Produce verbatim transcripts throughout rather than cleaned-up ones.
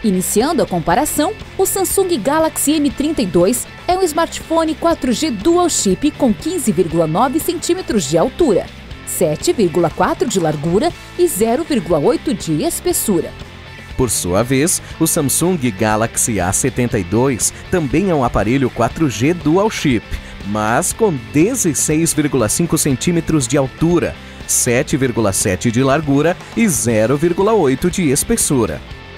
Iniciando a comparação, o Samsung Galaxy M trinta e dois é um smartphone quatro G Dual Chip com quinze vírgula nove centímetros de altura, sete vírgula quatro de largura e zero vírgula oito de espessura. Por sua vez, o Samsung Galaxy A setenta e dois também é um aparelho quatro G Dual Chip, mas com dezesseis vírgula cinco centímetros de altura, sete vírgula sete de largura e zero vírgula oito de espessura.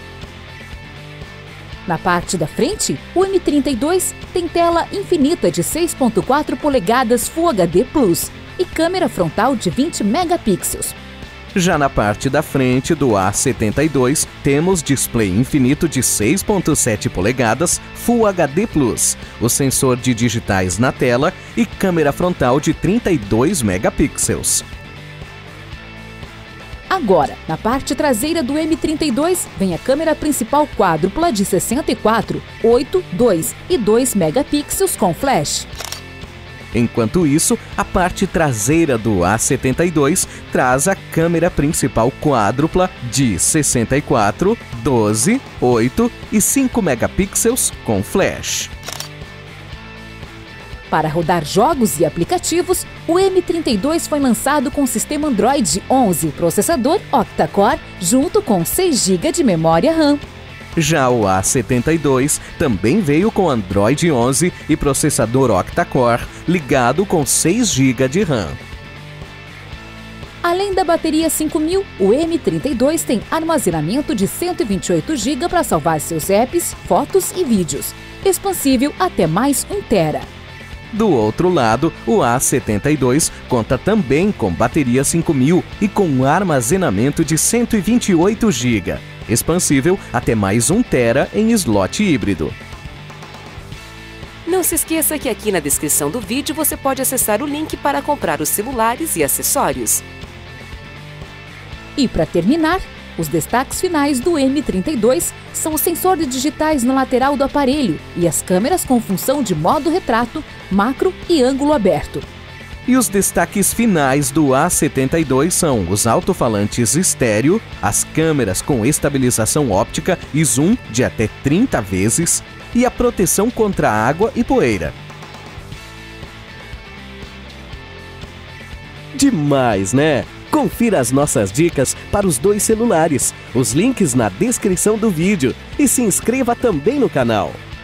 Na parte da frente, o M trinta e dois tem tela infinita de seis vírgula quatro polegadas Full H D Plus e câmera frontal de vinte megapixels. Já na parte da frente do A setenta e dois, temos display infinito de seis vírgula sete polegadas Full H D Plus, o sensor de digitais na tela e câmera frontal de trinta e dois megapixels. Agora, na parte traseira do M trinta e dois, vem a câmera principal quádrupla de sessenta e quatro, oito, dois e dois megapixels com flash. Enquanto isso, a parte traseira do A setenta e dois traz a câmera principal quádrupla de sessenta e quatro, doze, oito e cinco megapixels com flash. Para rodar jogos e aplicativos, o M trinta e dois foi lançado com sistema Android onze, processador octa-core, junto com seis gigas de memória RAM. Já o A setenta e dois também veio com Android onze e processador octa-core, ligado com seis gigas de RAM. Além da bateria cinco mil, o M trinta e dois tem armazenamento de cento e vinte e oito gigas para salvar seus apps, fotos e vídeos, expansível até mais um tera. Do outro lado, o A setenta e dois conta também com bateria cinco mil e com armazenamento de cento e vinte e oito gigas, expansível até mais um tera em slot híbrido. Não se esqueça que aqui na descrição do vídeo você pode acessar o link para comprar os celulares e acessórios. E para terminar, os destaques finais do M trinta e dois são os sensores digitais na lateral do aparelho e as câmeras com função de modo retrato, macro e ângulo aberto. E os destaques finais do A setenta e dois são os alto-falantes estéreo, as câmeras com estabilização óptica e zoom de até trinta vezes e a proteção contra água e poeira. Demais, né? Confira as nossas dicas para os dois celulares, os links na descrição do vídeo e se inscreva também no canal.